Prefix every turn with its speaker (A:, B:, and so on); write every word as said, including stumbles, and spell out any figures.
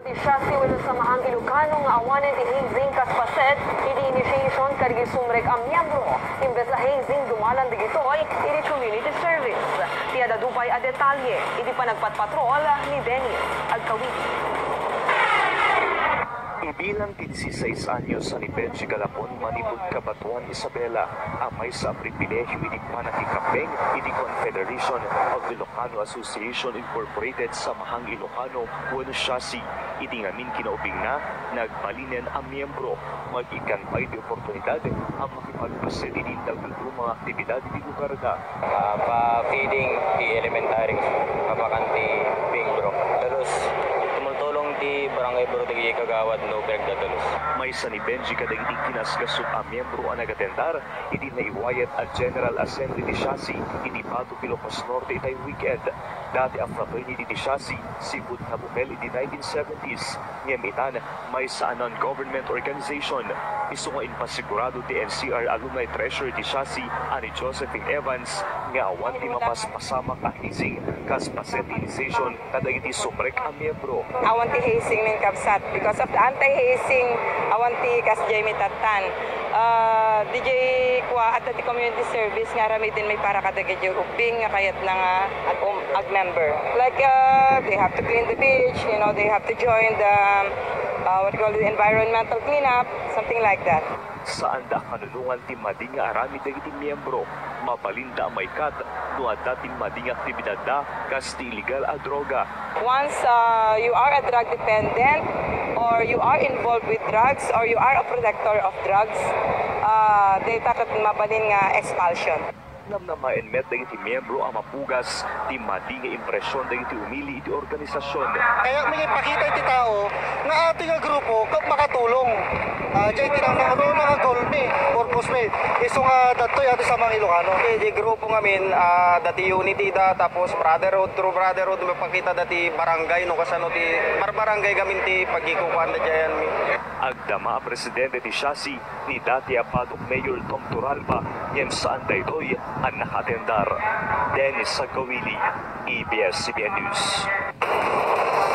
A: Siya si Wala Samahang Ilocano nga awanan ti hazing kaspaset, iti initiation karigi sumrek ang miyembro. Imbes na hazing dumalan digitoy, iti community service. Tiada dupay a detalye, iti panagpatpatrol ni Dennis Agkawiti.
B: Ibilang dieciséis anyos ni Benji Galapon manipod Kabatuan Isabela amay sa pribilehyo iti panakikapeng iti Confederation of Ilocano Association Incorporated sa Mahang Ilocano wano siya si iti ngamin kinaubing na nagbalinen ang miyembro mag-ikan pa iti oportunidad ang makipagpasid iti dagdag mga aktibidad iti lugar na
C: uh, pa-feeding ti elementary papakanti miyembro terus tumultulong ti barangay Borotegi Kagawad no Bergdagalos.
B: May sa ni Benji kadang iti kinasgasot ang miyembro ang nagatendar iti naiwayat at General Assembly ti Siasi iti Pato Ilocos Norte itay weekend. Dati ang fraternity ti Siasi sibut na bukel iti nineteen seventies ngemitan may sa non-government organization iso nga inpasigurado ti N C R Alumni Treasurer ti Siasi ani Josephine Evans nga awan ti mapaspasamak a hazing kas pasentinization kadang iti subrek ang miyembro.
D: Awan ti hazing ng kapsat because of the anti-hazing awan ti kas Jamie Tatan. Uh, D J kwa at the community service nga rami din may para kadagay ubing nga kayat na nga ag, um, ag member. Like uh, they have to clean the beach, you know, they have to join the uh, what you call the environmental cleanup, something like that.
B: Saan da kanulungan ti mading nga arami dagiti miyembro mabalinda may kat no dating mading aktibidad da kas ti illegal a droga.
D: Once uh, you are a drug dependent or you are involved with drugs or you are a protector of drugs, uh, they takot mabalin nga expulsion.
B: Nam na ma-enmet dagiti miyembro ang mapugas ti mading nga impresyon dagiti umili iti organisasyon.
E: Kaya may ipakita iti tao nga ating nga grupo kap makatulong. Uh, Diyan tinang mga ano nga goal mi, purpose mi. Iso nga datoy ato sa mga Ilocano.
C: Okay, di grupo ngamin uh, dati unity da tapos brotherhood through brotherhood mapakita dati barangay no kasano ti barbarangay gamin ti pagikukuan da diyan mi.
B: Agdama presidente ti Siasi ni dati Padok Mayor Tom Turalba yan saan daytoy ang nakatendar. Dennis Agkawili, E B S C B N News.